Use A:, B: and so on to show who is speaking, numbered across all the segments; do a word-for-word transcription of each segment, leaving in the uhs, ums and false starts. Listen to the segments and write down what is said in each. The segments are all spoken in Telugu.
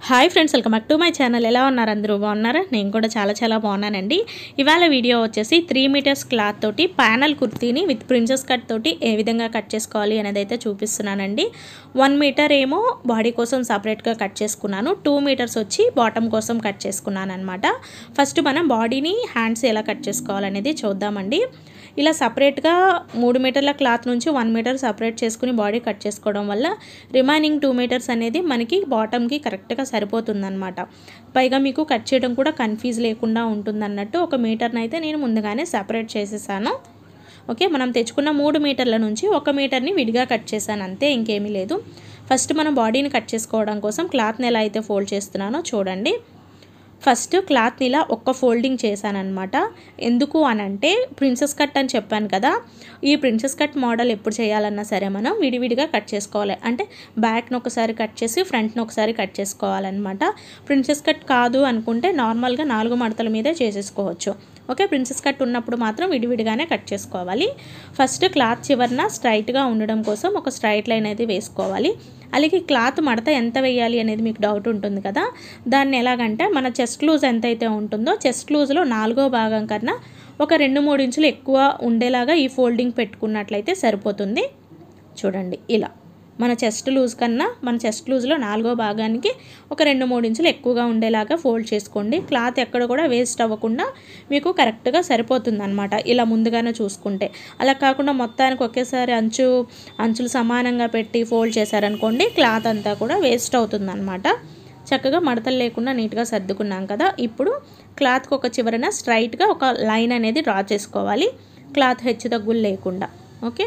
A: Hi friends, welcome back to my channel. ఎలా ఉన్నారు అందరూ? బాగున్నారా? నేను కూడా చాలా చాలా బాగున్నానండి. ఇవాళ వీడియో వచ్చేసి త్రీ మీటర్స్ క్లాత్ తోటి ప్యానల్ కుర్తీని విత్ ప్రిన్సెస్ కట్ తోటి ఏ విధంగా కట్ చేసుకోవాలి అనేది అయితే చూపిస్తున్నానండి. వన్ మీటర్ ఏమో బాడీ కోసం సపరేట్గా కట్ చేసుకున్నాను, టూ మీటర్స్ వచ్చి బాటమ్ కోసం కట్ చేసుకున్నాను అనమాట. ఫస్ట్ మనం బాడీని హ్యాండ్స్ ఎలా కట్ చేసుకోవాలనేది చూద్దామండి. ఇలా సపరేట్గా మూడు మీటర్ల క్లాత్ నుంచి వన్ మీటర్ సపరేట్ చేసుకుని బాడీ కట్ చేసుకోవడం వల్ల రిమైనింగ్ టూ మీటర్స్ అనేది మనకి బాటమ్కి కరెక్ట్గా సరిపోతుందన్నమాట. పైగా మీకు కట్ చేయడం కూడా కన్ఫ్యూజ్ లేకుండా ఉంటుందన్నట్టు ఒక మీటర్ని అయితే నేను ముందుగానే సపరేట్ చేసేసాను. ఓకే, మనం తెచ్చుకున్న మూడు మీటర్ల నుంచి ఒక మీటర్ని విడిగా కట్ చేశాను, అంతే, ఇంకేమీ లేదు. ఫస్ట్ మనం బాడీని కట్ చేసుకోవడం కోసం క్లాత్ని ఎలా అయితే ఫోల్డ్ చేస్తున్నానో చూడండి. ఫస్ట్ క్లాత్ని ఇలా ఒక్క ఫోల్డింగ్ చేశానమాట. ఎందుకు అనంటే ప్రిన్సెస్ కట్ అని చెప్పాను కదా, ఈ ప్రిన్సెస్ కట్ మోడల్ ఎప్పుడు చేయాలన్నా సరే మనం విడివిడిగా కట్ చేసుకోవాలి. అంటే బ్యాక్ని ఒకసారి కట్ చేసి ఫ్రంట్ని ఒకసారి కట్ చేసుకోవాలన్నమాట. ప్రిన్సెస్ కట్ కాదు అనుకుంటే నార్మల్గా నాలుగు మడతల మీదే చేసేసుకోవచ్చు. ఓకే, ప్రిన్సెస్ కట్ ఉన్నప్పుడు మాత్రం విడివిడిగానే కట్ చేసుకోవాలి. ఫస్ట్ క్లాత్ చివరన స్ట్రైట్గా ఉండడం కోసం ఒక స్ట్రైట్ లైన్ అయితే వేసుకోవాలి. అలాగే క్లాత్ మడత ఎంత వేయాలి అనేది మీకు డౌట్ ఉంటుంది కదా, దాన్ని ఎలాగంటే మన చెస్ట్ లూజ్ ఎంతైతే ఉంటుందో చెస్ట్ లూజ్లో నాలుగో భాగం కన్నా ఒక రెండు మూడు ఇంచులు ఎక్కువ ఉండేలాగా ఈ ఫోల్డింగ్ పెట్టుకున్నట్లయితే సరిపోతుంది. చూడండి, ఇలా మన చెస్ట్ లూజ్ కన్నా మన చెస్ట్ లూజ్లో నాలుగో భాగానికి ఒక రెండు మూడు ఇంచులు ఎక్కువగా ఉండేలాగా ఫోల్డ్ చేసుకోండి. క్లాత్ ఎక్కడ కూడా వేస్ట్ అవ్వకుండా మీకు కరెక్ట్గా సరిపోతుంది అనమాట. ఇలా ముందుగానే చూసుకుంటే, అలా కాకుండా మొత్తానికి ఒకేసారి అంచు అంచులు సమానంగా పెట్టి ఫోల్డ్ చేశారనుకోండి, క్లాత్ అంతా కూడా వేస్ట్ అవుతుంది అనమాట. చక్కగా మడతలు లేకుండా నీట్గా సర్దుకున్నాం కదా. ఇప్పుడు క్లాత్కి ఒక చివరన స్ట్రైట్గా ఒక లైన్ అనేది డ్రా చేసుకోవాలి, క్లాత్ హెచ్చు తగ్గులు లేకుండా. ఓకే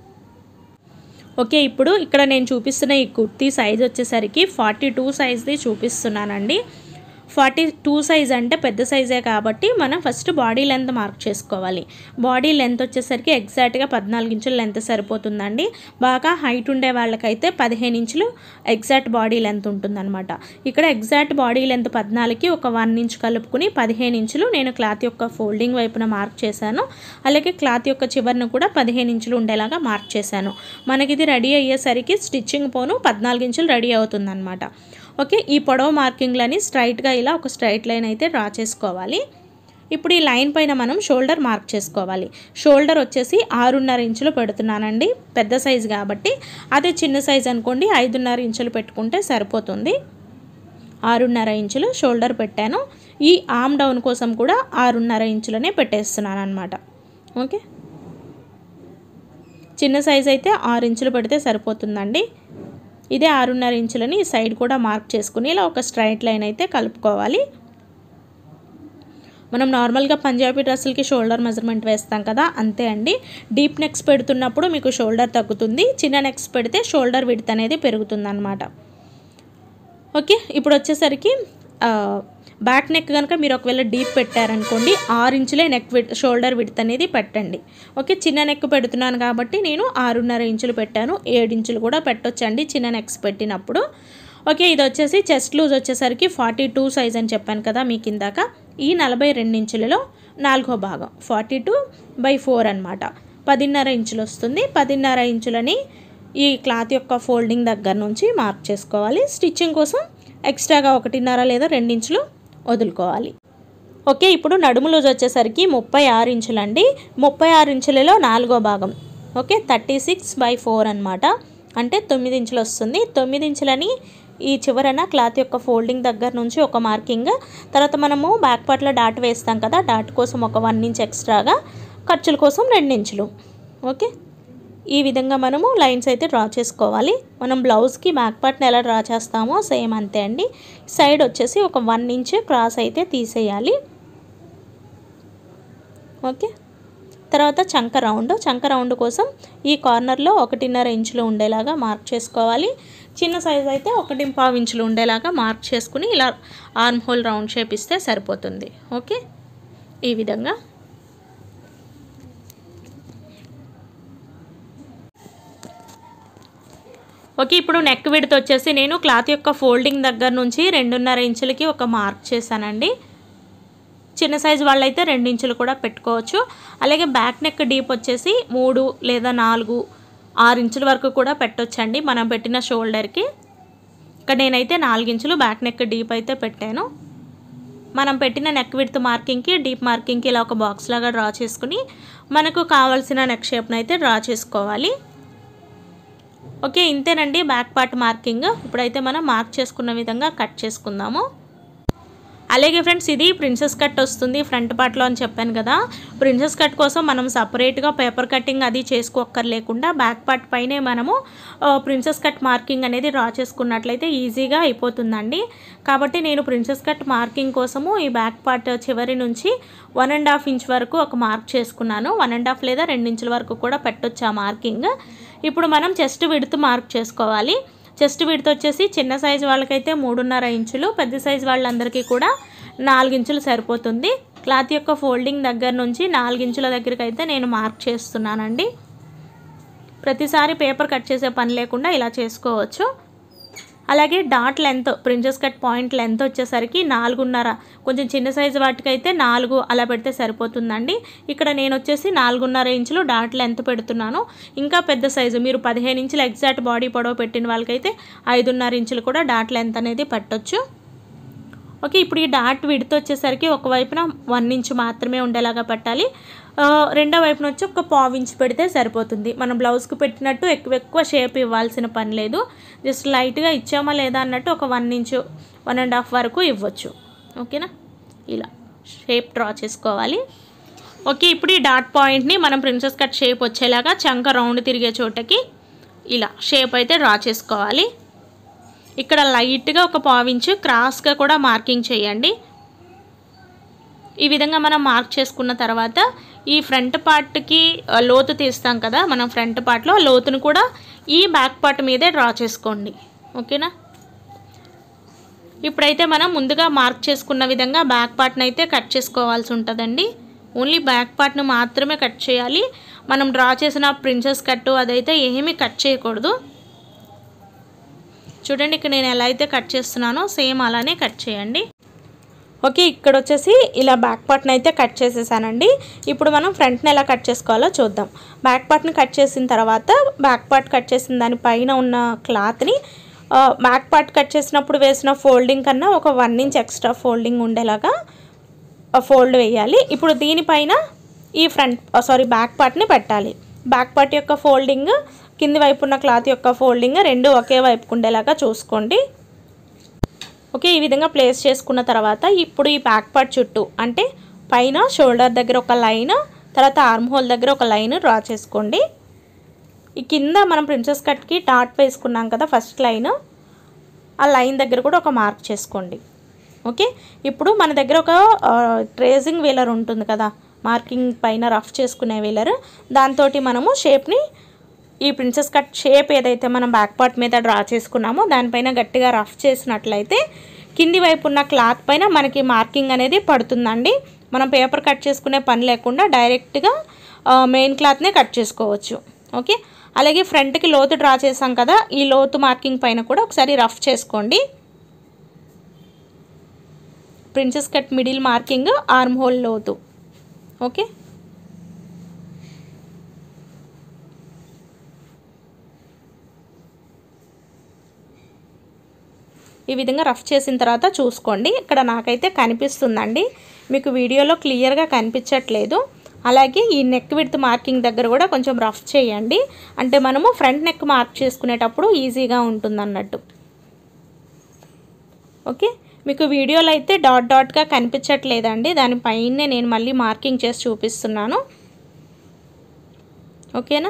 A: ఓకే ఇప్పుడు ఇక్కడ నేను చూపిస్తున్న ఈ కుర్తీ సైజ్ వచ్చేసరికి ఫార్టీ టూ సైజ్ది చూపిస్తున్నానండి. ఫార్టీ టూ సైజ్ అంటే పెద్ద సైజే కాబట్టి మనం ఫస్ట్ బాడీ లెంత్ మార్క్ చేసుకోవాలి. బాడీ లెంత్ వచ్చేసరికి ఎగ్జాక్ట్గా పద్నాలుగు ఇంచుల లెంత్ సరిపోతుందండి. బాగా హైట్ ఉండే వాళ్ళకైతే పదిహేను ఇంచులు ఎగ్జాక్ట్ బాడీ లెంత్ ఉంటుందన్నమాట. ఇక్కడ ఎగ్జాక్ట్ బాడీ లెంత్ పద్నాలుగుకి ఒక వన్ ఇంచ్ కలుపుకుని పదిహేను ఇంచులు నేను క్లాత్ యొక్క ఫోల్డింగ్ వైపున మార్క్ చేశాను. అలాగే క్లాత్ యొక్క చివరను కూడా పదిహేను ఇంచులు ఉండేలాగా మార్క్ చేశాను. మనకి ఇది రెడీ అయ్యేసరికి స్టిచ్చింగ్ పోను పద్నాలుగు ఇంచులు రెడీ అవుతుందన్నమాట. ఓకే, ఈ పొడవు మార్కింగ్లని స్ట్రైట్గా ఇలా ఒక స్ట్రైట్ లైన్ అయితే డ్రా చేసుకోవాలి. ఇప్పుడు ఈ లైన్ పైన మనం షోల్డర్ మార్క్ చేసుకోవాలి. షోల్డర్ వచ్చేసి ఆరున్నర ఇంచులు పెడుతున్నానండి, పెద్ద సైజు కాబట్టి. అదే చిన్న సైజు అనుకోండి ఐదున్నర ఇంచులు పెట్టుకుంటే సరిపోతుంది. ఆరున్నర ఇంచులు షోల్డర్ పెట్టాను. ఈ ఆర్మ్ డౌన్ కోసం కూడా ఆరున్నర ఇంచులనే పెట్టేస్తున్నాను అనమాట. ఓకే, చిన్న సైజు అయితే ఆరు ఇంచులు పెడితే సరిపోతుందండి. ఇదే ఆరున్నర ఇంచులని ఈ సైడ్ కూడా మార్క్ చేసుకుని ఇలా ఒక స్ట్రైట్ లైన్ అయితే కలుపుకోవాలి. మనం నార్మల్గా పంజాబీ డ్రెస్సులకి షోల్డర్ మెజర్మెంట్ వేస్తాం కదా, అంతే అండి. డీప్ నెక్స్ పెడుతున్నప్పుడు మీకు షోల్డర్ తగ్గుతుంది, చిన్న నెక్స్ పెడితే షోల్డర్ విడ్త్ అనేది పెరుగుతుంది అన్నమాట. ఓకే, ఇప్పుడు వచ్చేసరికి బ్యాక్ నెక్ కనుక మీరు ఒకవేళ డీప్ పెట్టారనుకోండి ఆరు ఇంచులే నెక్ విడ్ షోల్డర్ విడ్త్ అనేది పెట్టండి. ఓకే, చిన్న నెక్ పెడుతున్నాను కాబట్టి నేను ఆరున్నర ఇంచులు పెట్టాను, ఏడు ఇంచులు కూడా పెట్టొచ్చండి చిన్న నెక్స్ పెట్టినప్పుడు. ఓకే, ఇది వచ్చేసి చెస్ట్ లూజ్ వచ్చేసరికి ఫార్టీ టూ సైజ్ అని చెప్పాను కదా మీకు ఇందాక. ఈ నలభై రెండు ఇంచులలో నాలుగో భాగం ఫార్టీ టూ బై ఫోర్ అనమాట, పదిన్నర ఇంచులు వస్తుంది. పదిన్నర ఇంచులని ఈ క్లాత్ యొక్క ఫోల్డింగ్ దగ్గర నుంచి మార్క్ చేసుకోవాలి. స్టిచ్చింగ్ కోసం ఎక్స్ట్రాగా ఒకటిన్నర లేదా రెండు ఇంచులు వదులుకోవాలి. ఓకే, ఇప్పుడు నడుము లూజ్ వచ్చేసరికి ముప్పై ఆరు ఇంచులండి. ముప్పై ఆరు ఇంచులలో నాలుగో భాగం okay thirty six by four అనమాట, అంటే తొమ్మిది ఇంచులు వస్తుంది. తొమ్మిది ఇంచులని ఈ చివరన క్లాత్ యొక్క ఫోల్డింగ్ దగ్గర నుంచి ఒక మార్కింగ్, తర్వాత మనము బ్యాక్ పార్ట్లో డాట్ వేస్తాం కదా, డాట్ కోసం ఒక వన్ ఇంచ్ ఎక్స్ట్రాగా, ఖర్చుల కోసం రెండు ఇంచులు. ఓకే, ఈ విధంగా మనము లైన్స్ అయితే డ్రా చేసుకోవాలి. మనం బ్లౌజ్కి బ్యాక్ పార్ట్ని ఎలా డ్రా చేస్తామో సేమ్ అంతే అండి. సైడ్ వచ్చేసి ఒక వన్ ఇంచ్ క్రాస్ అయితే తీసేయాలి. ఓకే, తర్వాత చంక రౌండ్ చంక రౌండ్ కోసం ఈ కార్నర్లో ఒకటిన్నర ఇంచులు ఉండేలాగా మార్క్ చేసుకోవాలి. చిన్న సైజ్ అయితే ఒకటి పావు ఇంచులు ఉండేలాగా మార్క్ చేసుకుని ఇలా ఆర్మ్ హోల్ రౌండ్ షేప్ ఇస్తే సరిపోతుంది. ఓకే, ఈ విధంగా. ఓకే, ఇప్పుడు నెక్ విడ్త్ వచ్చేసి నేను క్లాత్ యొక్క ఫోల్డింగ్ దగ్గర నుంచి రెండున్నర ఇంచులకి ఒక మార్క్ చేశానండి. చిన్న సైజు వాళ్ళైతే రెండు ఇంచులు కూడా పెట్టుకోవచ్చు. అలాగే బ్యాక్ నెక్ డీప్ వచ్చేసి మూడు లేదా నాలుగు ఆరు ఇంచుల వరకు కూడా పెట్టొచ్చండి మనం పెట్టిన షోల్డర్కి. ఇక్కడ నేనైతే నాలుగు ఇంచులు బ్యాక్ నెక్ డీప్ అయితే పెట్టాను. మనం పెట్టిన నెక్ విడ్త్ మార్కింగ్కి డీప్ మార్కింగ్కి ఇలా ఒక బాక్స్ లాగా డ్రా చేసుకుని మనకు కావాల్సిన నెక్ షేప్ని అయితే డ్రా చేసుకోవాలి. ఓకే, ఇంతేనండి బ్యాక్ పార్ట్ మార్కింగ్. ఇప్పుడైతే మనం మార్క్ చేసుకున్న విధంగా కట్ చేసుకుందాము. అలాగే ఫ్రెండ్స్, ఇది ప్రిన్సెస్ కట్ వస్తుంది ఫ్రంట్ పార్ట్లో అని చెప్పాను కదా. ప్రిన్సెస్ కట్ కోసం మనం సపరేట్గా పేపర్ కటింగ్ అది చేసుకోక్కర్లేకుండా బ్యాక్ పార్ట్ పైనే మనము ప్రిన్సెస్ కట్ మార్కింగ్ అనేది డ్రా చేసుకున్నట్లయితే ఈజీగా అయిపోతుందండి. కాబట్టి నేను ప్రిన్సెస్ కట్ మార్కింగ్ కోసము ఈ బ్యాక్ పార్ట్ చివరి నుంచి వన్ అండ్ హాఫ్ ఇంచ్ వరకు ఒక మార్క్ చేసుకున్నాను. వన్ అండ్ హాఫ్ లేదా రెండు ఇంచుల వరకు కూడా పెట్టొచ్చు ఆ మార్కింగ్. ఇప్పుడు మనం చెస్ట్ విడ్త్ మార్క్ చేసుకోవాలి. చెస్ట్ విడ్త్ వచ్చేసి చిన్న సైజు వాళ్ళకైతే మూడున్నర ఇంచులు, పెద్ద సైజు వాళ్ళందరికీ కూడా నాలుగు ఇంచులు సరిపోతుంది. క్లాత్ యొక్క ఫోల్డింగ్ దగ్గర నుంచి నాలుగు ఇంచుల దగ్గరికి అయితే నేను మార్క్ చేస్తున్నానండి. ప్రతిసారి పేపర్ కట్ చేసే పని లేకుండా ఇలా చేసుకోవచ్చు. అలాగే dot length, princess cut point length వచ్చేసరికి నాలుగున్నర, కొంచెం చిన్న సైజు వాటికైతే నాలుగు అలా పెడితే సరిపోతుందండి. ఇక్కడ నేను వచ్చేసి నాలుగున్నర ఇంచులు డాట్ లెంత్ పెడుతున్నాను. ఇంకా పెద్ద సైజు మీరు పదిహేను ఇంచులు ఎగ్జాక్ట్ బాడీ పొడవు పెట్టిన వాళ్ళకైతే ఐదున్నర ఇంచులు కూడా డాట్ లెంత్ అనేది పెట్టొచ్చు. ఓకే, ఇప్పుడు ఈ డాట్ విడ్త్ వచ్చేసరికి ఒకవైపున వన్ ఇంచ్ మాత్రమే ఉండేలాగా పెట్టాలి. రెండో వైపున వచ్చి ఒక పావు ఇంచ్ పెడితే సరిపోతుంది. మనం బ్లౌజ్కి పెట్టినట్టు ఎక్కువ ఎక్కువ షేప్ ఇవ్వాల్సిన పని లేదు. జస్ట్ లైట్గా ఇచ్చామా లేదా అన్నట్టు ఒక one inch one and half వరకు ఇవ్వచ్చు. ఓకేనా, ఇలా షేప్ డ్రా చేసుకోవాలి. ఓకే, ఇప్పుడు ఈ డాట్ పాయింట్ని మనం ప్రిన్సెస్ కట్ షేప్ వచ్చేలాగా చంక రౌండ్ తిరిగే చోటకి ఇలా షేప్ అయితే డ్రా చేసుకోవాలి. ఇక్కడ లైట్గా ఒక పావించు క్రాస్గా కూడా మార్కింగ్ చేయండి. ఈ విధంగా మనం మార్క్ చేసుకున్న తర్వాత ఈ ఫ్రంట్ పార్ట్కి లోతు తీస్తాం కదా మనం ఫ్రంట్ పార్ట్లో, లోతును కూడా ఈ బ్యాక్ పార్ట్ మీదే డ్రా చేసుకోండి. ఓకేనా, ఇప్పుడైతే మనం ముందుగా మార్క్ చేసుకున్న విధంగా బ్యాక్ పార్ట్ని అయితే కట్ చేసుకోవాల్సి ఉంటుందండి. ఓన్లీ బ్యాక్ పార్ట్ను మాత్రమే కట్ చేయాలి. మనం డ్రా చేసిన ప్రిన్సెస్ కట్ అదైతే ఏమీ కట్ చేయకూడదు. చూడండి, ఇక్కడ నేను ఎలా అయితే కట్ చేస్తున్నానో సేమ్ అలానే కట్ చేయండి. ఓకే, ఇక్కడ వచ్చేసి ఇలా బ్యాక్ పార్ట్ని అయితే కట్ చేసేసానండి. ఇప్పుడు మనం ఫ్రంట్ని ఎలా కట్ చేసుకోవాలో చూద్దాం. బ్యాక్ పార్ట్ని కట్ చేసిన తర్వాత బ్యాక్ పార్ట్ కట్ చేసిన దానిపైన ఉన్న క్లాత్ని బ్యాక్ పార్ట్ కట్ చేసినప్పుడు వేసిన ఫోల్డింగ్ కన్నా ఒక వన్ ఇంచ్ ఎక్స్ట్రా ఫోల్డింగ్ ఉండేలాగా ఫోల్డ్ వేయాలి. ఇప్పుడు దీనిపైన ఈ ఫ్రంట్ సారీ బ్యాక్ పార్ట్ని పెట్టాలి. బ్యాక్ పార్ట్ యొక్క ఫోల్డింగ్, కింది వైపు ఉన్న క్లాత్ యొక్క ఫోల్డింగ్ రెండు ఒకే వైపుకు ఉండేలాగా చూసుకోండి. ఓకే, ఈ విధంగా ప్లేస్ చేసుకున్న తర్వాత ఇప్పుడు ఈ బ్యాక్ పార్ట్ చుట్టూ అంటే పైన షోల్డర్ దగ్గర ఒక లైన్, తర్వాత ఆర్మ్ హోల్ దగ్గర ఒక లైన్ డ్రా చేసుకోండి. ఈ కింద మనం ప్రిన్సెస్ కట్కి డాట్ వేసుకున్నాం కదా ఫస్ట్ లైన్, ఆ లైన్ దగ్గర కూడా ఒక మార్క్ చేసుకోండి. ఓకే, ఇప్పుడు మన దగ్గర ఒక ట్రేసింగ్ వీలర్ ఉంటుంది కదా, మార్కింగ్ పైన రఫ్ చేసుకునే వీలర్, దాంతో మనము షేప్ని ఈ ప్రిన్సెస్ కట్ షేప్ ఏదైతే మనం బ్యాక్ పార్ట్ మీద డ్రా చేసుకున్నామో దానిపైన గట్టిగా రఫ్ చేసినట్లయితే కింది వైపు ఉన్న క్లాత్ పైన మనకి మార్కింగ్ అనేది పడుతుందండి. మనం పేపర్ కట్ చేసుకునే పని లేకుండా డైరెక్ట్గా మెయిన్ క్లాత్నే కట్ చేసుకోవచ్చు. ఓకే, అలాగే ఫ్రంట్కి లోతు డ్రా చేసాం కదా, ఈ లోతు మార్కింగ్ పైన కూడా ఒకసారి రఫ్ చేసుకోండి. Princess cut middle marking, arm hole లోతు. ఓకే, ఈ విధంగా రఫ్ చేసిన తర్వాత చూసుకోండి. ఇక్కడ నాకైతే కనిపిస్తుందండి, మీకు వీడియోలో క్లియర్గా కనిపించట్లేదు. అలాగే ఈ నెక్ విడ్త్ మార్కింగ్ దగ్గర కూడా కొంచెం రఫ్ చేయండి, అంటే మనము ఫ్రంట్ నెక్ మార్క్ చేసుకునేటప్పుడు ఈజీగా ఉంటుంది అన్నట్టు. ఓకే, మీకు వీడియోలో అయితే డాట్ డాట్గా కనిపించట్లేదండి, దానిపైనే నేను మళ్ళీ మార్కింగ్ చేసి చూపిస్తున్నాను. ఓకేనా,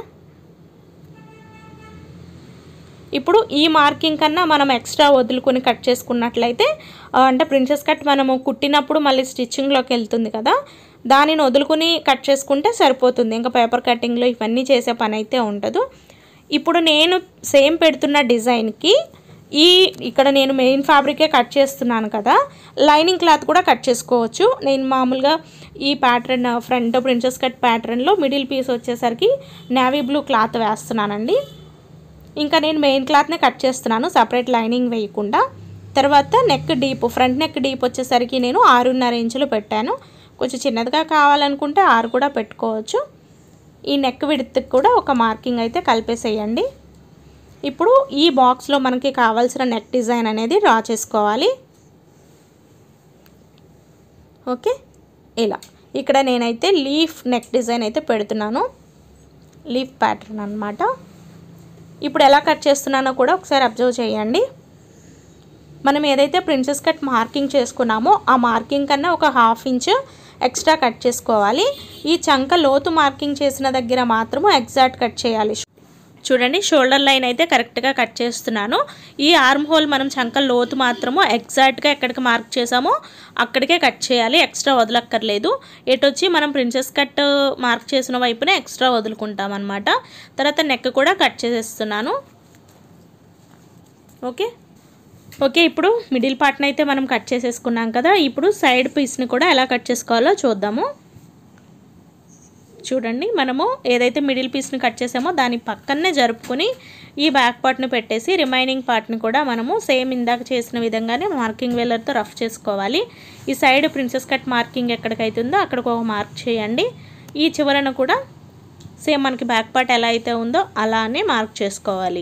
A: ఇప్పుడు ఈ మార్కింగ్ కన్నా మనం ఎక్స్ట్రా వదులుకొని కట్ చేసుకున్నట్లయితే అంటే ప్రిన్సెస్ కట్ మనము కుట్టినప్పుడు మళ్ళీ స్టిచ్చింగ్లోకి వెళ్తుంది కదా, దానిని వదులుకొని కట్ చేసుకుంటే సరిపోతుంది. ఇంకా పేపర్ కటింగ్లో ఇవన్నీ చేసే పని అయితే ఉండదు. ఇప్పుడు నేను సేమ్ పెడుతున్న డిజైన్కి ఈ ఇక్కడ నేను మెయిన్ ఫ్యాబ్రికే కట్ చేస్తున్నాను కదా, లైనింగ్ క్లాత్ కూడా కట్ చేసుకోవచ్చు. నేను మామూలుగా ఈ ప్యాటర్న్ ఫ్రంట్ ప్రిన్సెస్ కట్ ప్యాటర్న్లో మిడిల్ పీస్ వచ్చేసరికి నేవీ బ్లూ క్లాత్ వేస్తున్నానండి. ఇంకా నేను మెయిన్ క్లాత్నే కట్ చేస్తున్నాను, సపరేట్ లైనింగ్ వేయకుండా. తర్వాత neck deep, front neck deep వచ్చేసరికి నేను ఆరున్నర ఇంచులు పెట్టాను. కొంచెం చిన్నదిగా కావాలనుకుంటే ఆరు కూడా పెట్టుకోవచ్చు. ఈ నెక్ విడ్త్కి కూడా ఒక మార్కింగ్ అయితే కలిపేసేయండి. ఇప్పుడు ఈ బాక్స్లో మనకి కావాల్సిన నెక్ డిజైన్ అనేది డ్రా చేసుకోవాలి. ఓకే, ఇలా ఇక్కడ నేనైతే లీఫ్ నెక్ డిజైన్ అయితే పెడుతున్నాను, లీఫ్ ప్యాటర్న్ అన్నమాట. ఇప్పుడు ఎలా కట్ చేస్తున్నానో కూడా ఒకసారి అబ్జర్వ్ చేయండి. మనం ఏదైతే ప్రిన్సెస్ కట్ మార్కింగ్ చేసుకున్నామో ఆ మార్కింగ్ కన్నా ఒక హాఫ్ ఇంచ్ ఎక్స్ట్రా కట్ చేసుకోవాలి. ఈ చంక లోతు మార్కింగ్ చేసిన దగ్గర మాత్రము ఎగ్జాక్ట్ కట్ చేయాలి. చూడండి, షోల్డర్ లైన్ అయితే కరెక్ట్గా కట్ చేస్తున్నాను. ఈ ఆర్మ్ హోల్ మనం చంక లోతు మాత్రము ఎగ్జాక్ట్గా ఎక్కడికి మార్క్ చేసామో అక్కడికే కట్ చేయాలి, ఎక్స్ట్రా వదలక్కర్లేదు. ఎటు వచ్చి మనం ప్రిన్సెస్ కట్ మార్క్ చేసిన వైపునే ఎక్స్ట్రా వదులుకుంటాం అన్నమాట. తర్వాత నెక్ కూడా కట్ చేసేస్తున్నాను. ఓకే ఓకే ఇప్పుడు మిడిల్ పార్ట్ని అయితే మనం కట్ చేసేసుకున్నాం కదా. ఇప్పుడు సైడ్ పీస్ని కూడా ఎలా కట్ చేసుకోవాలో చూద్దాము. చూడండి, మనము ఏదైతే మిడిల్ పీస్ని కట్ చేసామో దాని పక్కనే జరుపుకొని ఈ బ్యాక్ పార్ట్ని పెట్టేసి రిమైనింగ్ పార్ట్ని కూడా మనము సేమ్ ఇందాక చేసిన విధంగానే మార్కింగ్ వేలర్తో రఫ్ చేసుకోవాలి. ఈ సైడ్ ప్రిన్సెస్ కట్ మార్కింగ్ ఎక్కడికైతే ఉందో అక్కడికి ఒక మార్క్ చేయండి. ఈ చివరన కూడా సేమ్ మనకి బ్యాక్ పార్ట్ ఎలా అయితే ఉందో అలానే మార్క్ చేసుకోవాలి.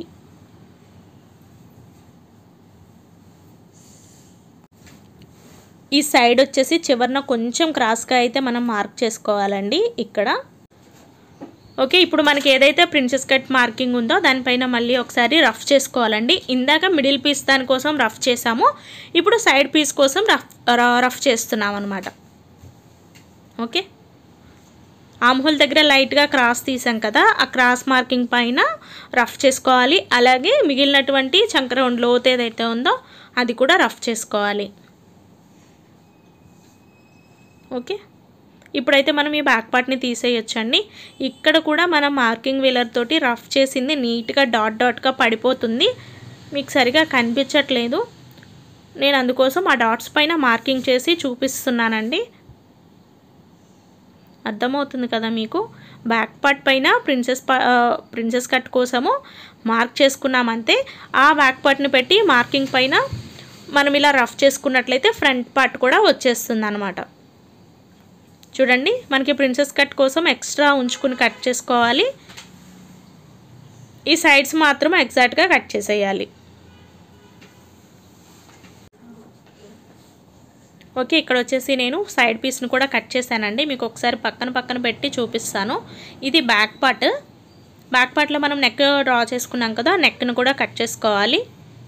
A: ఈ సైడ్ వచ్చేసి చివరన కొంచెం క్రాస్గా అయితే మనం మార్క్ చేసుకోవాలండి ఇక్కడ. ఓకే, ఇప్పుడు మనకి ఏదైతే ప్రిన్సెస్ కట్ మార్కింగ్ ఉందో దానిపైన మళ్ళీ ఒకసారి రఫ్ చేసుకోవాలండి. ఇందాక మిడిల్ పీస్ దానికోసం రఫ్ చేసాము, ఇప్పుడు సైడ్ పీస్ కోసం రఫ్ రఫ్ చేస్తున్నాం అనమాట. ఓకే, ఆర్మ్ హోల్ దగ్గర లైట్గా క్రాస్ తీసాం కదా, ఆ క్రాస్ మార్కింగ్ పైన రఫ్ చేసుకోవాలి. అలాగే మిగిలినటువంటి చంక రౌండ్ లోతు ఏదైతే ఉందో అది కూడా రఫ్ చేసుకోవాలి. ఓకే, ఇప్పుడైతే మనం ఈ బ్యాక్ పార్ట్ని తీసేయొచ్చండి. ఇక్కడ కూడా మనం మార్కింగ్ వీలర్ తోటి రఫ్ చేసింది నీట్గా డాట్ డాట్గా పడిపోతుంది, మీకు సరిగా కనిపించట్లేదు. నేను అందుకోసం ఆ డాట్స్ పైన మార్కింగ్ చేసి చూపిస్తున్నానండి. అర్థమవుతుంది కదా మీకు. బ్యాక్ పార్ట్ పైన ప్రిన్సెస్ ప్రిన్సెస్ కట్ కోసము మార్క్ చేసుకున్నామంతే. ఆ బ్యాక్ పార్ట్ని పెట్టి మార్కింగ్ పైన మనం ఇలా రఫ్ చేసుకున్నట్లయితే ఫ్రంట్ పార్ట్ కూడా వచ్చేస్తుంది అన్నమాట. చూడండి, మనకి ప్రిన్సెస్ కట్ కోసం ఎక్స్ట్రా ఉంచుకుని కట్ చేసుకోవాలి. ఈ సైడ్స్ మాత్రం ఎగ్జాక్ట్గా కట్ చేసేయాలి. ఓకే, ఇక్కడ వచ్చేసి నేను సైడ్ పీస్ని కూడా కట్ చేశానండి. మీకు ఒకసారి పక్కన పక్కన పెట్టి చూపిస్తాను. ఇది బ్యాక్ పార్ట్. బ్యాక్ పార్ట్లో మనం నెక్ డ్రా చేసుకున్నాం కదా, నెక్ను కూడా కట్ చేసుకోవాలి.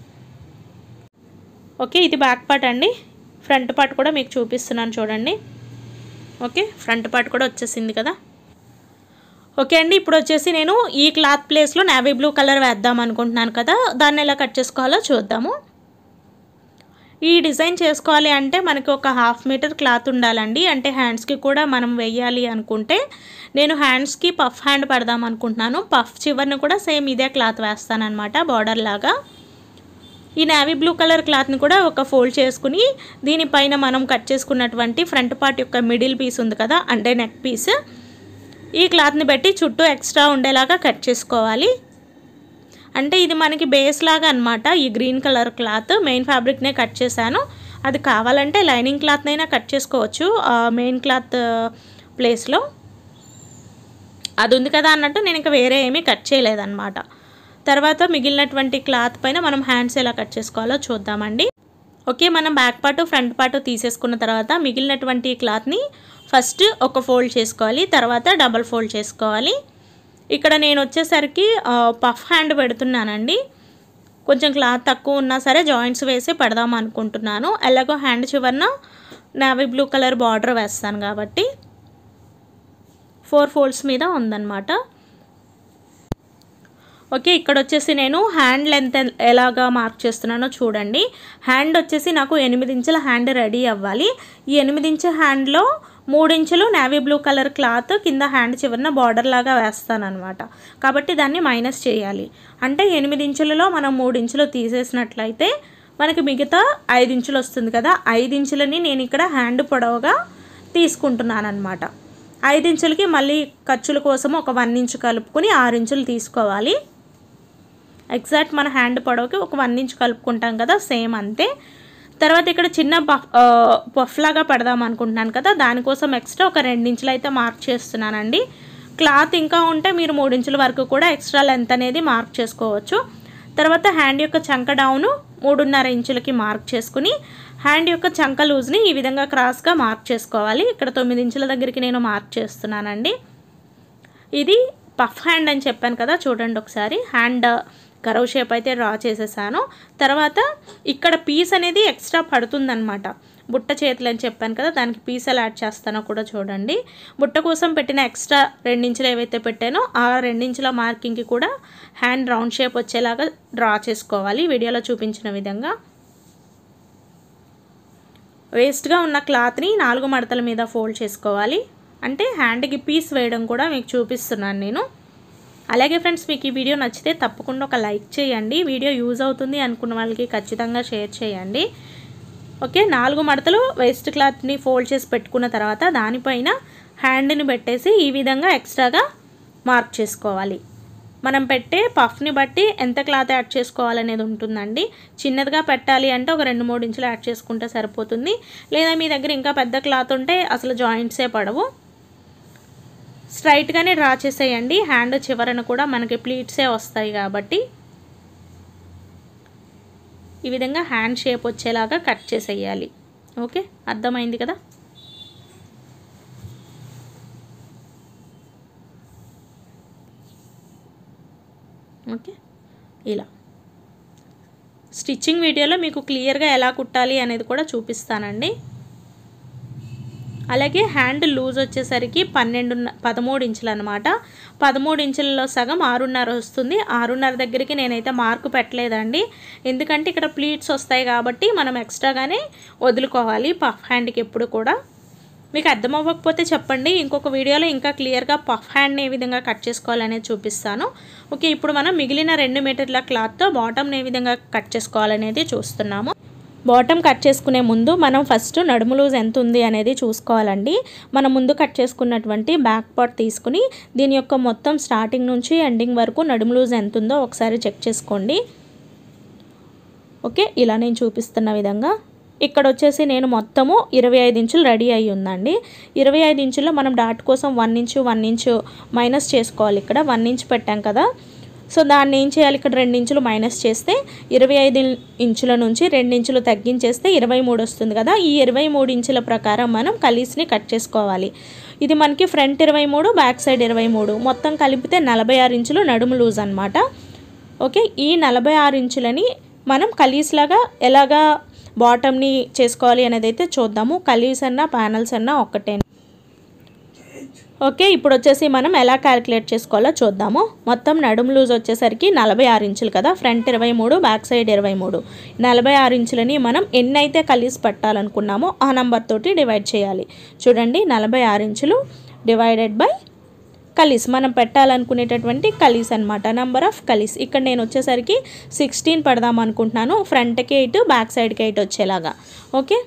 A: ఓకే, ఇది బ్యాక్ పార్ట్ అండి. ఫ్రంట్ పార్ట్ కూడా మీకు చూపిస్తున్నాను చూడండి. ఓకే, ఫ్రంట్ పార్ట్ కూడా వచ్చేసింది కదా. ఓకే అండి, ఇప్పుడు వచ్చేసి నేను ఈ క్లాత్ ప్లేస్లో నేవీ బ్లూ కలర్ వేద్దాం అనుకుంటున్నాను కదా, దాన్ని ఎలా కట్ చేసుకోవాలో చూద్దాము. ఈ డిజైన్ చేసుకోవాలి అంటే మనకి ఒక హాఫ్ మీటర్ క్లాత్ ఉండాలండి. అంటే హ్యాండ్స్కి కూడా మనం వేయాలి అనుకుంటే నేను హ్యాండ్స్కి పఫ్ హ్యాండ్ పెడదాం అనుకుంటున్నాను. పఫ్ చివరిని కూడా సేమ్ ఇదే క్లాత్ వేస్తాను అనమాట, బార్డర్ లాగా. ఈ నేవీ బ్లూ కలర్ క్లాత్ని కూడా ఒక ఫోల్డ్ చేసుకుని దీనిపైన మనం కట్ చేసుకున్నటువంటి ఫ్రంట్ పార్ట్ యొక్క మిడిల్ పీస్ ఉంది కదా, అంటే నెక్ పీస్, ఈ క్లాత్ని పెట్టి చుట్టూ ఎక్స్ట్రా ఉండేలాగా కట్ చేసుకోవాలి. అంటే ఇది మనకి బేస్ లాగా అనమాట. ఈ గ్రీన్ కలర్ క్లాత్ మెయిన్ ఫ్యాబ్రిక్నే కట్ చేశాను. అది కావాలంటే లైనింగ్ క్లాత్నైనా కట్ చేసుకోవచ్చు మెయిన్ క్లాత్ ప్లేస్లో. అది ఉంది కదా అన్నట్టు నేను ఇంకా వేరే ఏమీ కట్ చేయలేదన్నమాట. తర్వాత మిగిలినటువంటి క్లాత్ పైన మనం హ్యాండ్స్ ఎలా కట్ చేసుకోవాలో చూద్దామండి. ఓకే, మనం బ్యాక్ పార్ట్ ఫ్రంట్ పార్ట్ తీసేసుకున్న తర్వాత మిగిలినటువంటి క్లాత్ని ఫస్ట్ ఒక ఫోల్డ్ చేసుకోవాలి, తర్వాత డబల్ ఫోల్డ్ చేసుకోవాలి. ఇక్కడ నేను వచ్చేసరికి పఫ్ హ్యాండ్ పెడుతున్నానండి. కొంచెం క్లాత్ తక్కువ ఉన్నా సరే జాయింట్స్ వేసి పెడదాం అనుకుంటున్నాను. ఎలాగో హ్యాండ్ చివరన నేవీ బ్లూ కలర్ బార్డర్ వేస్తాను కాబట్టి ఫోర్ ఫోల్డ్స్ మీద ఉందన్నమాట. ఓకే, ఇక్కడ వచ్చేసి నేను హ్యాండ్ లెంత్ ఎలాగా మార్క్ చేస్తున్నానో చూడండి. హ్యాండ్ వచ్చేసి నాకు ఎనిమిది ఇంచుల హ్యాండ్ రెడీ అవ్వాలి. ఈ ఎనిమిది ఇంచుల హ్యాండ్లో మూడు ఇంచులు నేవీ బ్లూ కలర్ క్లాత్ కింద హ్యాండ్ చివరన బార్డర్ లాగా వేస్తానన్నమాట. కాబట్టి దాన్ని మైనస్ చేయాలి. అంటే ఎనిమిది ఇంచులలో మనం మూడు ఇంచులు తీసేసినట్లయితే మనకి మిగతా ఐదు ఇంచులు వస్తుంది కదా. ఐదు ఇంచులని నేను ఇక్కడ హ్యాండ్ పొడవుగా తీసుకుంటున్నాను అనమాట. ఐదు ఇంచులకి మళ్ళీ ఖర్చుల కోసం ఒక వన్ ఇంచు కలుపుకొని ఆరు ఇంచులు తీసుకోవాలి. ఎగ్జాక్ట్ మన హ్యాండ్ పొడవుకి ఒక వన్ ఇంచ్ కలుపుకుంటాం కదా, సేమ్ అంతే. తర్వాత ఇక్కడ చిన్న పఫ్ పఫ్ లాగా పెడదాం అనుకుంటున్నాను కదా, దానికోసం ఎక్స్ట్రా ఒక రెండు ఇంచులు అయితే మార్క్ చేస్తున్నానండి. క్లాత్ ఇంకా ఉంటే మీరు మూడు ఇంచుల వరకు కూడా ఎక్స్ట్రా లెంత్ అనేది మార్క్ చేసుకోవచ్చు. తర్వాత హ్యాండ్ యొక్క చంక డౌను మూడున్నర ఇంచులకి మార్క్ చేసుకుని హ్యాండ్ యొక్క చంక లూజ్ని ఈ విధంగా క్రాస్గా మార్క్ చేసుకోవాలి. ఇక్కడ తొమ్మిది ఇంచుల దగ్గరికి నేను మార్క్ చేస్తున్నానండి. ఇది పఫ్ హ్యాండ్ అని చెప్పాను కదా, చూడండి ఒకసారి. హ్యాండ్ కరవ్ షేప్ అయితే డ్రా చేసేసాను. తర్వాత ఇక్కడ పీస్ అనేది ఎక్స్ట్రా పడుతుందన్నమాట. బుట్ట చేతులు అని చెప్పాను కదా, దానికి పీస్ ఎలా యాడ్ చేస్తానో కూడా చూడండి. బుట్ట కోసం పెట్టిన ఎక్స్ట్రా రెండించులు ఏవైతే పెట్టానో ఆ రెండించుల మార్కింగ్కి కూడా హ్యాండ్ రౌండ్ షేప్ వచ్చేలాగా డ్రా చేసుకోవాలి వీడియోలో చూపించిన విధంగా. వేస్ట్గా ఉన్న క్లాత్ని నాలుగు మడతల మీద ఫోల్డ్ చేసుకోవాలి. అంటే హ్యాండ్కి పీస్ వేయడం కూడా మీకు చూపిస్తున్నాను నేను. అలాగే ఫ్రెండ్స్, మీకు ఈ వీడియో నచ్చితే తప్పకుండా ఒక లైక్ చేయండి. వీడియో యూజ్ అవుతుంది అనుకున్న వాళ్ళకి ఖచ్చితంగా షేర్ చేయండి. ఓకే, నాలుగు మడతలు వేస్ట్ క్లాత్ని ఫోల్డ్ చేసి పెట్టుకున్న తర్వాత దానిపైన హ్యాండ్ని పెట్టేసి ఈ విధంగా ఎక్స్ట్రాగా మార్క్ చేసుకోవాలి. మనం పెట్టే పఫ్ని బట్టి ఎంత క్లాత్ యాడ్ చేసుకోవాలనేది ఉంటుందండి. చిన్నదిగా పెట్టాలి అంటే ఒక రెండు మూడు ఇంచులు యాడ్ చేసుకుంటే సరిపోతుంది. లేదా మీ దగ్గర ఇంకా పెద్ద క్లాత్ ఉంటే అసలు జాయింట్సే పడవు. స్ట్రైట్గానే డ్రా చేసేయండి. హ్యాండ్ చివరన కూడా మనకి ప్లీట్సే వస్తాయి కాబట్టి ఈ విధంగా హ్యాండ్ షేప్ వచ్చేలాగా కట్ చేసేయాలి. ఓకే, అర్థమైంది కదా. ఓకే, ఇలా స్టిచ్చింగ్ వీడియోలో మీకు క్లియర్గా ఎలా కుట్టాలి అనేది కూడా చూపిస్తానండి. అలాగే హ్యాండ్ లూజ్ వచ్చేసరికి పన్నెండు పదమూడు ఇంచులు అనమాట. పదమూడు ఇంచులలో సగం ఆరున్నర వస్తుంది. ఆరున్నర దగ్గరికి నేనైతే మార్కు పెట్టలేదండి, ఎందుకంటే ఇక్కడ ప్లీట్స్ వస్తాయి కాబట్టి మనం ఎక్స్ట్రాగానే వదులుకోవాలి పఫ్ హ్యాండ్కి ఎప్పుడు కూడా. మీకు అర్థం అవ్వకపోతే చెప్పండి, ఇంకొక వీడియోలో ఇంకా క్లియర్గా పఫ్ హ్యాండ్ని ఏ విధంగా కట్ చేసుకోవాలనేది చూపిస్తాను. ఓకే, ఇప్పుడు మనం మిగిలిన రెండు మీటర్ల క్లాత్తో బాటమ్ని ఏ విధంగా కట్ చేసుకోవాలనేది చూస్తున్నాము. బాటమ్ కట్ చేసుకునే ముందు మనం ఫస్ట్ నడుము లూజ్ ఎంత ఉంది అనేది చూసుకోవాలండి. మనం ముందు కట్ చేసుకున్నటువంటి బ్యాక్ పార్ట్ తీసుకుని దీని యొక్క మొత్తం స్టార్టింగ్ నుంచి ఎండింగ్ వరకు నడుము లూజ్ ఎంత ఉందో ఒకసారి చెక్ చేసుకోండి. ఓకే, ఇలా నేను చూపిస్తున్న విధంగా ఇక్కడ వచ్చేసి నేను మొత్తము ఇరవై ఐదు ఇంచులు రెడీ అయ్యి ఉందండి. ఇరవై ఐదు ఇంచుల్లో మనం డాట్ కోసం one inch one inch minus చేసుకోవాలి. ఇక్కడ వన్ ఇంచ్ పెట్టాం కదా, సో దాన్ని ఏం చేయాలి, ఇక్కడ రెండు ఇంచులు మైనస్ చేస్తే ఇరవై ఐదు ఇంచుల నుంచి రెండు ఇంచులు తగ్గించేస్తే ఇరవై మూడు వస్తుంది కదా. ఈ ఇరవై మూడు ఇంచుల ప్రకారం మనం కలీస్ని కట్ చేసుకోవాలి. ఇది మనకి ఫ్రంట్ ఇరవై మూడు, బ్యాక్ సైడ్ ఇరవై మూడు, మొత్తం కలిపితే నలభై ఆరు ఇంచులు నడుము లూజ్ అనమాట. ఓకే, ఈ నలభై ఆరు ఇంచులని మనం కలీస్ లాగా ఎలాగా బాటమ్ని చేసుకోవాలి అనేది అయితే చూద్దాము. కలీస్ అన్నా ప్యానల్స్ అన్నా ఒక్కటే. ఓకే, ఇప్పుడు వచ్చేసి మనం ఎలా క్యాలిక్యులేట్ చేసుకోవాలో చూద్దాము. మొత్తం నడుము లూజ్ వచ్చేసరికి నలభై ఆరు ఇంచులు కదా, ఫ్రంట్ ఇరవై మూడు, బ్యాక్ సైడ్ ఇరవై మూడు. నలభై ఆరు ఇంచులని మనం ఎన్నైతే కలీస్ పట్టాలనుకున్నామో ఆ నెంబర్ తోటి డివైడ్ చేయాలి. చూడండి, నలభై ఆరు ఇంచులు డివైడెడ్ బై కలీస్, మనం పెట్టాలనుకునేటటువంటి కలీస్ అనమాట, నెంబర్ ఆఫ్ కలీస్. ఇక్కడ నేను వచ్చేసరికి సిక్స్టీన్ పెడదాం అనుకుంటున్నాను, ఫ్రంట్కి ఎయిట్, బ్యాక్ సైడ్కి ఎయిట్ వచ్చేలాగా. ఓకే,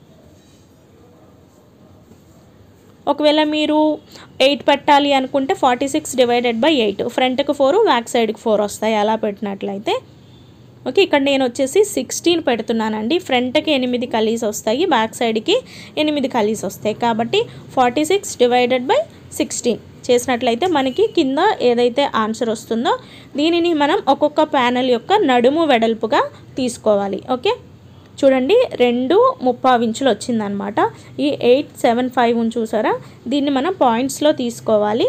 A: ఒకవేళ మీరు ఎయిట్ పెట్టాలి అనుకుంటే forty six divided by eight, ఫ్రంట్కి ఫోర్, బ్యాక్ సైడ్కి ఫోర్ వస్తాయి అలా పెట్టినట్లయితే. ఓకే, ఇక్కడ నేను వచ్చేసి సిక్స్టీన్ పెడుతున్నానండి. ఫ్రంట్కి ఎనిమిది కలీస్ వస్తాయి, బ్యాక్ సైడ్కి ఎనిమిది కలీస్ వస్తాయి కాబట్టి forty six divided by sixteen చేసినట్లయితే మనకి కింద ఏదైతే ఆన్సర్ వస్తుందో దీనిని మనం ఒక్కొక్క ప్యానెల్ యొక్క నడుము వెడల్పుగా తీసుకోవాలి. ఓకే, చూడండి, రెండు ముప్పావు ఇంచులు వచ్చిందనమాట. ఈ ఎయిట్ సెవెన్ ఫైవ్ చూసారా, దీన్ని మనం పాయింట్స్లో తీసుకోవాలి.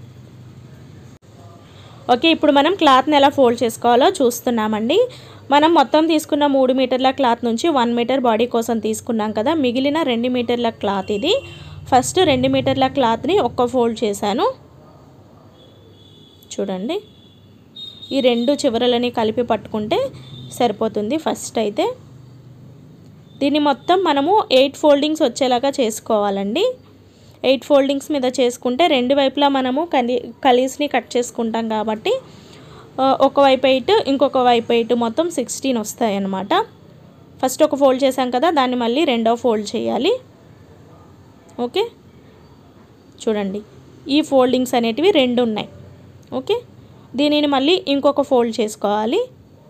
A: ఓకే, ఇప్పుడు మనం క్లాత్ని ఎలా ఫోల్డ్ చేసుకోవాలో చూస్తున్నామండి. మనం మొత్తం తీసుకున్న మూడు మీటర్ల క్లాత్ నుంచి వన్ మీటర్ బాడీ కోసం తీసుకున్నాం కదా, మిగిలిన రెండు మీటర్ల క్లాత్ ఇది. ఫస్ట్ రెండు మీటర్ల క్లాత్ని ఒక్క ఫోల్డ్ చేశాను. చూడండి, ఈ రెండు చివరలని కలిపి పట్టుకుంటే సరిపోతుంది. ఫస్ట్ అయితే దీన్ని మొత్తం మనము ఎయిట్ ఫోల్డింగ్స్ వచ్చేలాగా చేసుకోవాలండి. ఎయిట్ ఫోల్డింగ్స్ మీద చేసుకుంటే రెండు వైపులా మనము కలి కలీస్ని కట్ చేసుకుంటాం కాబట్టి ఒకవైపు ఎయిట్, ఇంకొక వైపు ఎయిట్, మొత్తం సిక్స్టీన్ వస్తాయి అన్నమాట. ఫస్ట్ ఒక ఫోల్డ్ చేసాం కదా, దాన్ని మళ్ళీ రెండో ఫోల్డ్ చేయాలి. ఓకే, చూడండి, ఈ ఫోల్డింగ్స్ అనేటివి రెండు ఉన్నాయి. ఓకే, దీనిని మళ్ళీ ఇంకొక ఫోల్డ్ చేసుకోవాలి.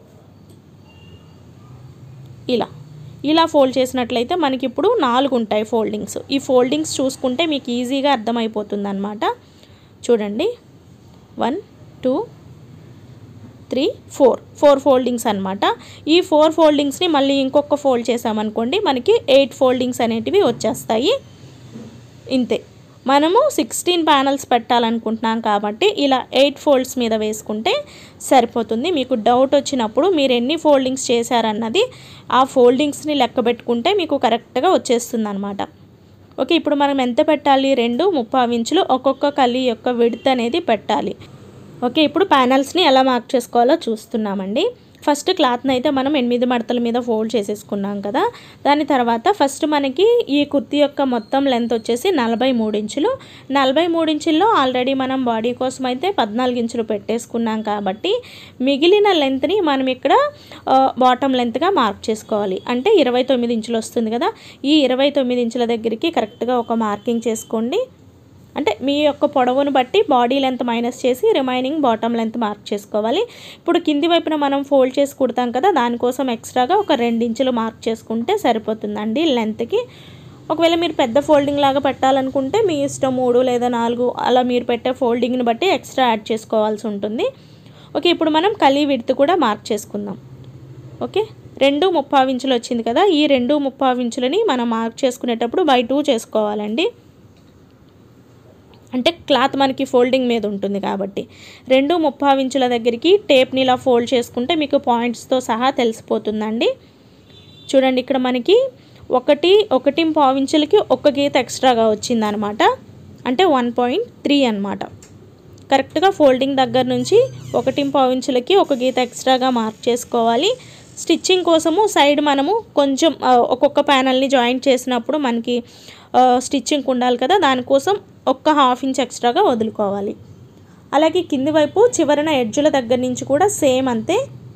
A: ఇలా ఇలా ఫోల్డ్ చేసినట్లయితే మనకి ఇప్పుడు నాలుగు ఉంటాయి ఫోల్డింగ్స్. ఈ ఫోల్డింగ్స్ చూసుకుంటే మీకు ఈజీగా అర్థమైపోతుంది అన్నమాట. చూడండి, one two three four four foldings అనమాట. ఈ ఫోర్ ఫోల్డింగ్స్ని మళ్ళీ ఇంకొక ఫోల్డ్ చేసామనుకోండి మనకి ఎయిట్ ఫోల్డింగ్స్ అనేటివి వచ్చేస్తాయి. ఇంతే. మనము సిక్స్టీన్ ప్యానల్స్ పెట్టాలనుకుంటున్నాం కాబట్టి ఇలా ఎయిట్ ఫోల్డ్స్ మీద వేసుకుంటే సరిపోతుంది. మీకు డౌట్ వచ్చినప్పుడు మీరు ఎన్ని ఫోల్డింగ్స్ చేశారన్నది ఆ ఫోల్డింగ్స్ని లెక్క పెట్టుకుంటే మీకు కరెక్ట్గా వచ్చేస్తుంది అనమాట. ఓకే, ఇప్పుడు మనం ఎంత పెట్టాలి? రెండు ముప్పావు ఇంచులు ఒక్కొక్క కలి యొక్క విడ్త్ అనేది పెట్టాలి. ఓకే, ఇప్పుడు ప్యానల్స్ని ఎలా మార్క్ చేసుకోవాలో చూస్తున్నామండి. ఫస్ట్ క్లాత్ని అయితే మనం ఎనిమిది మడతల మీద ఫోల్డ్ చేసేసుకున్నాం కదా. దాని తర్వాత ఫస్ట్ మనకి ఈ కుర్తీ యొక్క మొత్తం లెంత్ వచ్చేసి నలభై మూడు ఇంచులు. నలభై మూడు ఇంచుల్లో ఆల్రెడీ మనం బాడీ కోసం అయితే పద్నాలుగు ఇంచులు పెట్టేసుకున్నాం కాబట్టి మిగిలిన లెంత్ని మనం ఇక్కడ బాటమ్ లెంత్గా మార్క్ చేసుకోవాలి. అంటే ఇరవై తొమ్మిది ఇంచులు వస్తుంది కదా. ఈ ఇరవై తొమ్మిది ఇంచుల దగ్గరికి కరెక్ట్గా ఒక మార్కింగ్ చేసుకోండి. అంటే మీ యొక్క పొడవును బట్టి బాడీ లెంత్ మైనస్ చేసి రిమైనింగ్ బాటమ్ లెంత్ మార్క్ చేసుకోవాలి. ఇప్పుడు కింది వైపున మనం ఫోల్డ్ చేసి కుడతాం కదా, దానికోసం ఎక్స్ట్రాగా ఒక రెండు ఇంచులు మార్క్ చేసుకుంటే సరిపోతుందండి లెంత్కి. ఒకవేళ మీరు పెద్ద ఫోల్డింగ్ లాగా పెట్టాలనుకుంటే మీ ఇష్టం, మూడు లేదా నాలుగు అలా మీరు పెట్టే ఫోల్డింగ్ని బట్టి ఎక్స్ట్రా యాడ్ చేసుకోవాల్సి ఉంటుంది. ఓకే, ఇప్పుడు మనం కలీ విడ్త్ కూడా మార్క్ చేసుకుందాం. ఓకే, రెండు ముప్పావు ఇంచులు వచ్చింది కదా. ఈ రెండు ముప్పావు ఇంచులని మనం మార్క్ చేసుకునేటప్పుడు బై టూ చేసుకోవాలండి. అంటే క్లాత్ మనకి ఫోల్డింగ్ మీద ఉంటుంది కాబట్టి రెండు ముప్పావు ఇంచుల దగ్గరికి టేప్ని ఇలా ఫోల్డ్ చేసుకుంటే మీకు పాయింట్స్తో సహా తెలిసిపోతుందండి. చూడండి, ఇక్కడ మనకి ఒకటి ఒకటి పావు ఇంచులకి ఒక గీత ఎక్స్ట్రాగా వచ్చిందనమాట. అంటే వన్ పాయింట్ త్రీ అనమాట. కరెక్ట్గా ఫోల్డింగ్ దగ్గర నుంచి ఒకటి పావు ఇంచులకి ఒక గీత ఎక్స్ట్రాగా మార్క్ చేసుకోవాలి. స్టిచ్చింగ్ కోసము సైడ్ మనము కొంచెం ఒక్కొక్క ప్యానల్ని జాయింట్ చేసినప్పుడు మనకి స్టిచ్చింగ్ ఉండాలి కదా, దానికోసం ఒక్క హాఫ్ ఇంచ్ ఎక్స్ట్రాగా వదులుకోవాలి. అలాగే కింది వైపు చివరన ఎడ్జుల దగ్గర నుంచి కూడా సేమ్ అంతే.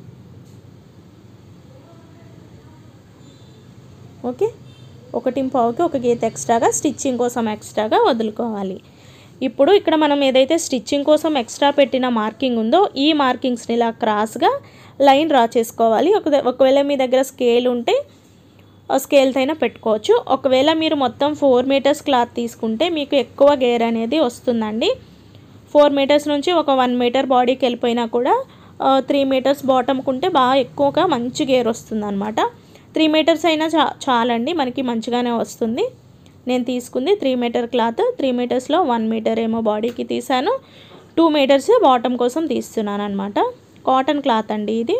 A: ఓకే, ఒకటి పావుకి ఒక గీత ఎక్స్ట్రాగా స్టిచ్చింగ్ కోసం ఎక్స్ట్రాగా వదులుకోవాలి. ఇప్పుడు ఇక్కడ మనం ఏదైతే స్టిచ్చింగ్ కోసం ఎక్స్ట్రా పెట్టిన మార్కింగ్ ఉందో ఈ మార్కింగ్స్ని ఇలా క్రాస్గా లైన్ డ్రా చేసుకోవాలి. ఒక ఒకవేళ మీ దగ్గర స్కేల్ ఉంటే స్కేల్తో అయినా పెట్టుకోవచ్చు. ఒకవేళ మీరు మొత్తం ఫోర్ మీటర్స్ క్లాత్ తీసుకుంటే మీకు ఎక్కువ గేర్ అనేది వస్తుందండి. ఫోర్ మీటర్స్ నుంచి ఒక వన్ మీటర్ బాడీకి వెళ్ళిపోయినా కూడా త్రీ మీటర్స్ బాటమ్కి ఉంటే బాగా ఎక్కువగా మంచి గేర్ వస్తుంది అనమాట. త్రీ మీటర్స్ అయినా చా చాలండి మనకి మంచిగానే వస్తుంది. నేను తీసుకుంది త్రీ మీటర్ క్లాత్. త్రీ మీటర్స్లో వన్ మీటర్ ఏమో బాడీకి తీసాను, టూ మీటర్స్ బాటమ్ కోసం తీస్తున్నాను అనమాట. కాటన్ క్లాత్ అండి ఇది.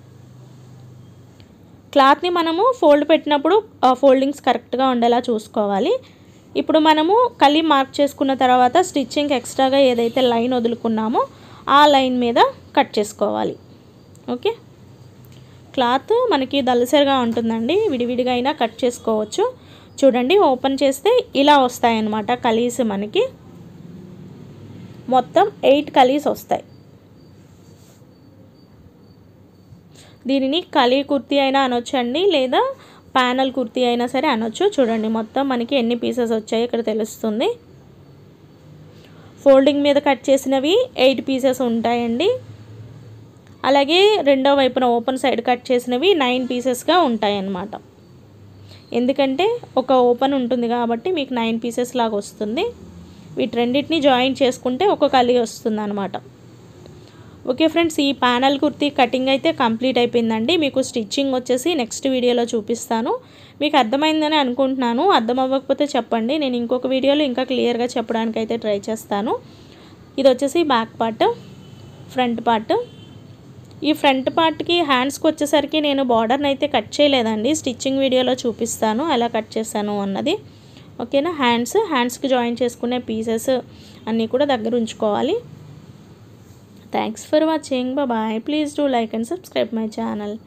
A: క్లాత్ని మనము ఫోల్డ్ పెట్టినప్పుడు ఫోల్డింగ్స్ కరెక్ట్గా ఉండేలా చూసుకోవాలి. ఇప్పుడు మనము కలి మార్క్ చేసుకున్న తర్వాత స్టిచ్చింగ్ ఎక్స్ట్రాగా ఏదైతే లైన్ వదులుకున్నామో ఆ లైన్ మీద కట్ చేసుకోవాలి. ఓకే, క్లాత్ మనకి దళసరిగా ఉంటుందండి, విడివిడిగా అయినా కట్ చేసుకోవచ్చు. చూడండి, ఓపెన్ చేస్తే ఇలా వస్తాయన్నమాట కలీస్. మనకి మొత్తం ఎయిట్ కలీస్ వస్తాయి. దీనిని కలీ కుర్తీ అయినా అనొచ్చండి, లేదా ప్యానల్ కుర్తీ అయినా సరే అనొచ్చు. చూడండి మొత్తం మనకి ఎన్ని పీసెస్ వచ్చాయి ఇక్కడ తెలుస్తుంది. ఫోల్డింగ్ మీద కట్ చేసినవి ఎయిట్ పీసెస్ ఉంటాయండి. అలాగే రెండో వైపున ఓపెన్ సైడ్ కట్ చేసినవి నైన్ పీసెస్గా ఉంటాయి అన్నమాట. ఎందుకంటే ఒక ఓపెన్ ఉంటుంది కాబట్టి మీకు నైన్ పీసెస్ లాగా వస్తుంది. వీటి రెండింటిని జాయింట్ చేసుకుంటే ఒక కలీ వస్తుంది అనమాట. ఓకే ఫ్రెండ్స్, ఈ ప్యానల్ కుర్తీ కటింగ్ అయితే కంప్లీట్ అయిపోయిందండి. మీకు స్టిచ్చింగ్ వచ్చేసి నెక్స్ట్ వీడియోలో చూపిస్తాను. మీకు అర్థమైందని అనుకుంటున్నాను. అర్థం అవ్వకపోతే చెప్పండి, నేను ఇంకొక వీడియోలో ఇంకా క్లియర్గా చెప్పడానికి అయితే ట్రై చేస్తాను. ఇది వచ్చేసి బ్యాక్ పార్ట్, ఫ్రంట్ పార్ట్. ఈ ఫ్రంట్ పార్ట్కి హ్యాండ్స్కి వచ్చేసరికి నేను బార్డర్ని అయితే కట్ చేయలేదండి. స్టిచ్చింగ్ వీడియోలో చూపిస్తాను ఎలా కట్ చేశాను అన్నది. ఓకేనా. హ్యాండ్స్ హ్యాండ్స్కి జాయిన్ చేసుకునే పీసెస్ అన్నీ కూడా దగ్గర ఉంచుకోవాలి. Thanks for watching. Bye bye. Please do like and subscribe my channel.